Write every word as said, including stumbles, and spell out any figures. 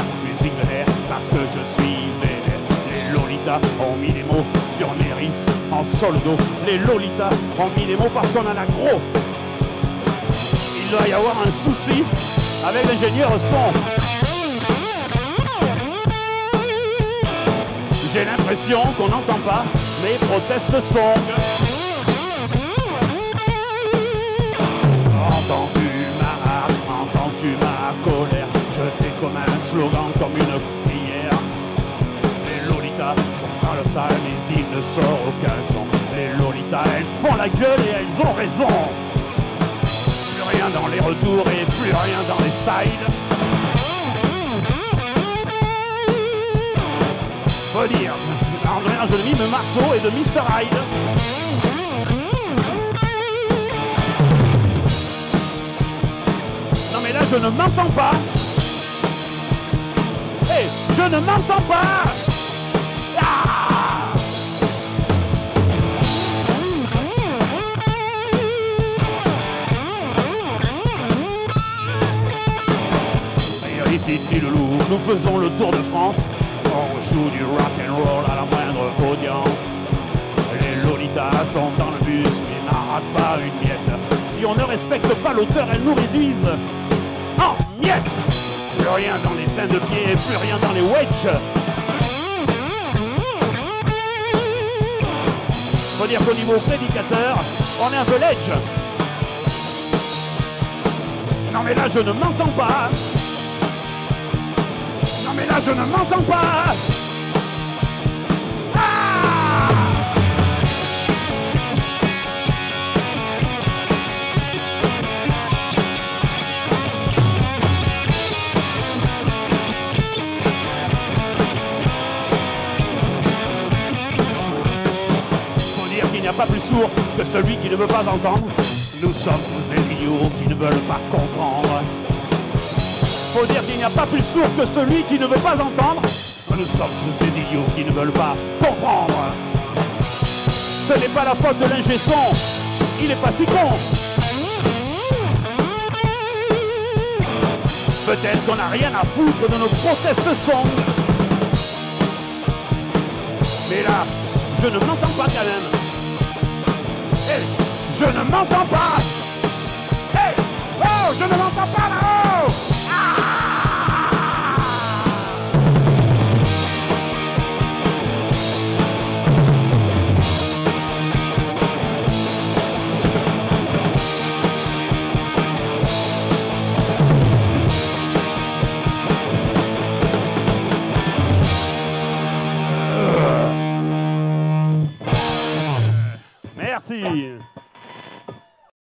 musique vénère, parce que je suis vénère. Les Lolitas ont mis des mots sur mes riffs en sol do. Les Lolitas ont mis des mots parce qu'on en a gros. Il doit y avoir un souci avec l'ingénieur son. J'ai l'impression qu'on n'entend pas mes protestes songs. Entends-tu ma rage, entends-tu ma colère? Je t'ai comme un slogan, comme une prière. Les Lolitas sont dans le salle, mais il ne sort aucun son. Les Lolitas, elles font la gueule et elles ont raison. Plus rien dans les retours et plus rien dans les sides. Faut dire, un mélange de Mime Marceau et de mister Hyde. Non mais là je ne m'entends pas. Hé, hey, je ne m'entends pas. Ah, et ici le loup, nous faisons le tour de France. On joue du rock and roll à la moindre audience. Les Lolitas sont dans le bus, mais n'en ratent pas une miette. Si on ne respecte pas l'auteur, elles nous réduisent en miettes. Plus rien dans les seins de pied, plus rien dans les wedges. Faut dire qu'au niveau prédicateur, on est un peu ledge. Non mais là je ne m'entends pas. Non mais là je ne m'entends pas. Ah, faut dire qu'il n'y a pas plus sourd que celui qui ne veut pas entendre. Nous sommes tous des idiots qui ne veulent pas comprendre. Faut dire qu'il n'y a pas plus sourd que celui qui ne veut pas entendre. Nous sommes tous des idiots qui ne veulent pas comprendre. Ce n'est pas la faute de l'ingé son, il n'est pas si con. Peut-être qu'on n'a rien à foutre de nos protestes songs. Mais là, je ne m'entends pas quand même. Hey, je ne m'entends pas. Hey, oh, je ne m'entends pas là-haut. Merci.